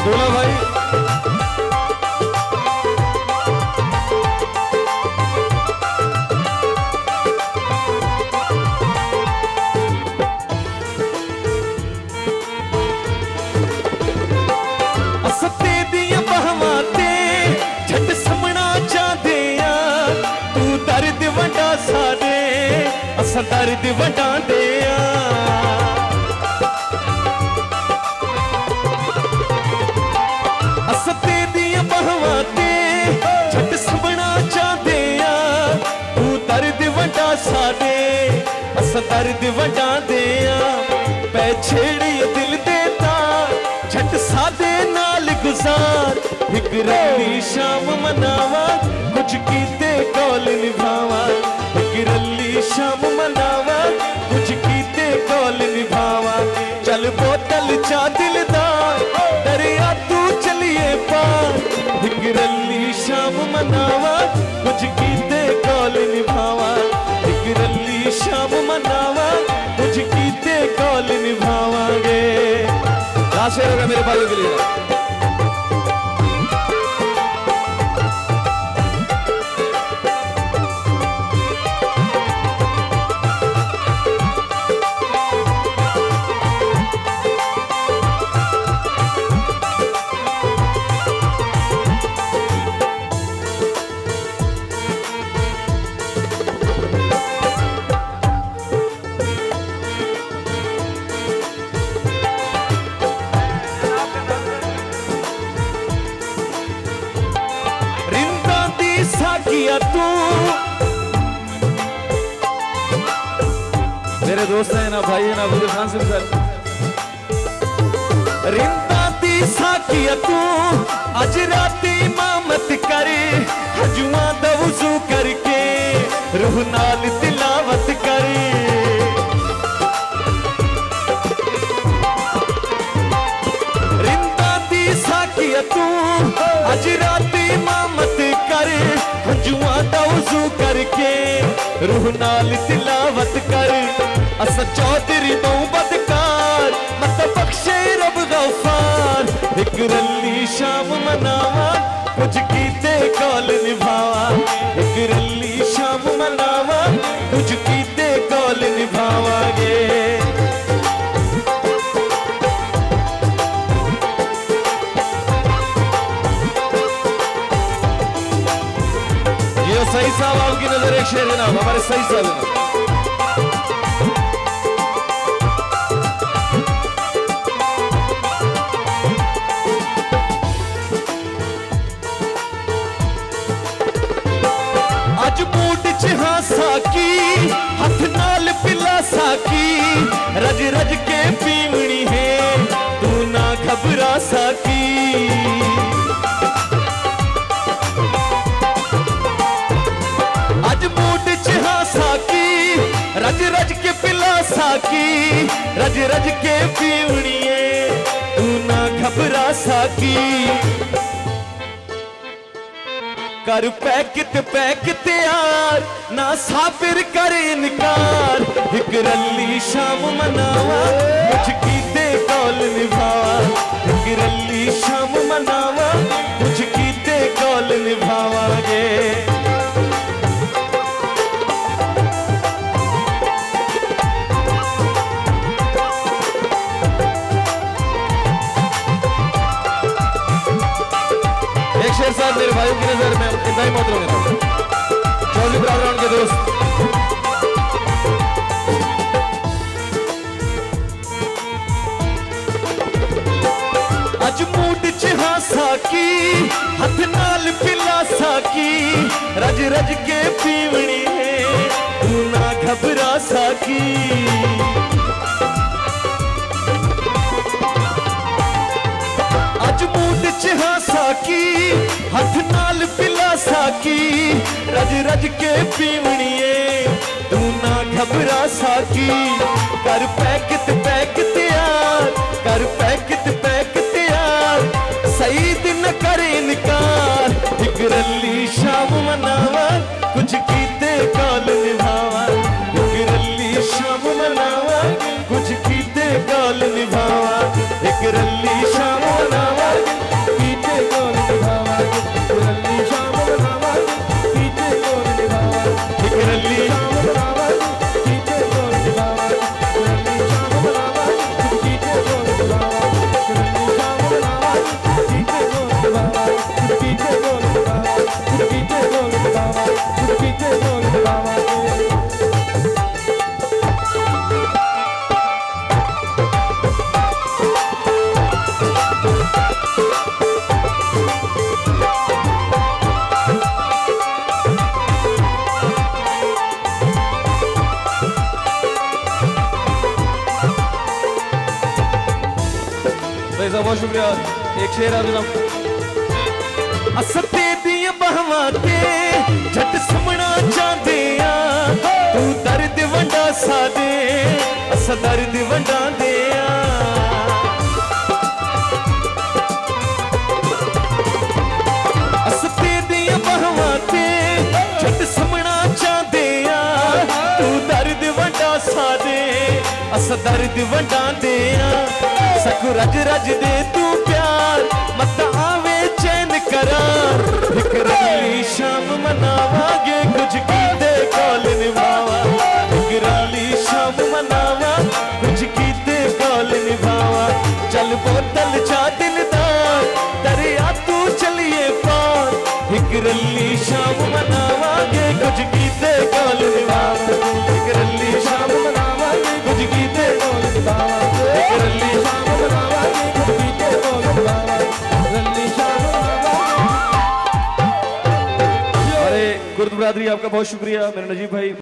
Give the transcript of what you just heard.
बोला भाई। असते दिया बहवां ते झट समना चाहते आ, तू दर्द वंडा सारे असा दर्द वंडा दे आ। असते दिया बहवां ते झट समना चाहते आ, तू दर्द वंडा सारे असा दर्द वंडा दे आ। पै छेड़ी दिल दे तार झट सादे नाल गुजार, एक रली शाम मनावा कुछ कीते कौल निभावा। एक रली शाम मनावा कुछ कीते कौल निभावा। चल बोतल चा दिलदार दरिया तू चलिए पार, एक रली शाम मनावा कुछ कीते कौल निभावा। एक रली शाम मनावा कुछ कीते कौल निभावांगे। लास्ट शेर होगा मेरे भाइयों के लिए। किया तू मेरे दोस्त हैं ना भाई है ना अब्दुल खान सिंह सर। रिंदा दी साकिया तू अज राती मामत करे, हजुआ दा वुज़ू करके रूह नाल तिलावत करे। रिंदा दी साकिया तू अज राती मामत करे, हजुआ दा वुज़ू करके रूह नाल तिलावत कर। अस चौधरी तो बदकार मत बख्शे रब गफार, एक रली शाम मनावा कुछ कीते कौल निभावा। एक रली शाम मनावा कुछ कीते कौल निभावांगे। ये सही साहब आपकी नजर एक शेर है ना हमारे सही साहब है ना। अज मूड च हासा की हथ नाल पिलासा की, रज रज के पीवनी है तू ना घबरा साकी। अज मूड च हासा की रज रज के पिलासा की, रज रज के पीवनी है तू ना घबरा साकी। कर पैकित यार ना साबिर कर इनकार, एक रली शाम मनावा कुछ कीते कौल निभावा। एक रली शाम मनावा कुछ कीते कौल निभावांगे। एक शेर साहब मेरे भाइयों की नजर में इतना ही मोहतरम है चौधरी ब्रादरान के दोस्त। अज मूड च हासा की हथ नाल पिलासा की, रज रज के पीवनी है तू ना घबरा साकी। अज मूड च हासा की हथ नाल पिलासा की, रज रज के पीवनी है तू ना घबरा साकी। कर पैकित यार कर पैकित यार, सही दिन कर इनकार। एक रली शाम मनावा कुछ कीते कौल निभावा। एक रली शाम मनावा कुछ कीते कौल निभावा। एक रली शाम मनावा बहुत शुक्रिया। एक शेर आप जनाब। असते दिया बहवा ते झट सुमना चाहते आ तू दर्द वंडा सादे अस दर्द वंडा दे असते दिया बहवा ते झट सुमना चाहते आ तू दर्द वंडा सादे अस दर्द वंडा दे सकु रज रज दे तू प्यार मत आवे चैन करार एक रली शाम मनावागे कुछ कीते कॉल निभावा एक रली शाम मनावा कुछ कीते कॉल निभावा चल बोतल चा दिलदार दरिया तू चलिए पार एक रली शाम मनावागे कुछ कीते कॉल निभावा एक रली शाम मनावागे कुछ कीते कॉल निभावा एक रली शाम मनावागे कुछ कीते कॉल निभावा रली शाम। अरे गुर्द बरादरी आपका बहुत शुक्रिया मेरे नजीब भाई।